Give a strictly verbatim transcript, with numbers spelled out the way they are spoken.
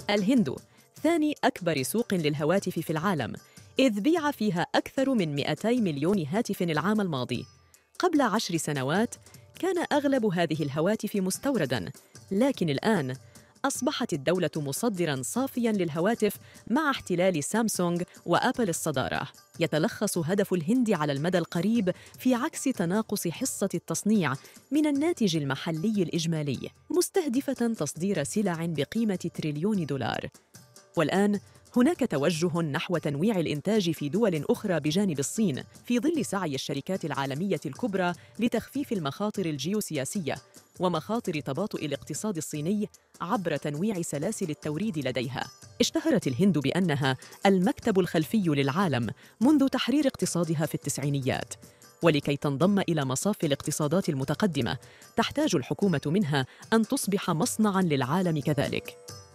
الهند ثاني أكبر سوق للهواتف في العالم، إذ بيع فيها أكثر من مئتي مليون هاتف العام الماضي. قبل عشر سنوات كان أغلب هذه الهواتف مستورداً، لكن الآن أصبحت الدولة مصدراً صافياً للهواتف مع احتلال سامسونج وآبل الصدارة. يتلخص هدف الهند على المدى القريب في عكس تناقص حصة التصنيع من الناتج المحلي الإجمالي، مستهدفة تصدير سلع بقيمة تريليون دولار. والآن هناك توجه نحو تنويع الإنتاج في دول أخرى بجانب الصين، في ظل سعي الشركات العالمية الكبرى لتخفيف المخاطر الجيوسياسية ومخاطر تباطؤ الاقتصاد الصيني عبر تنويع سلاسل التوريد لديها. اشتهرت الهند بأنها المكتب الخلفي للعالم منذ تحرير اقتصادها في التسعينيات، ولكي تنضم إلى مصاف الاقتصادات المتقدمة تحتاج الحكومة منها أن تصبح مصنعاً للعالم كذلك.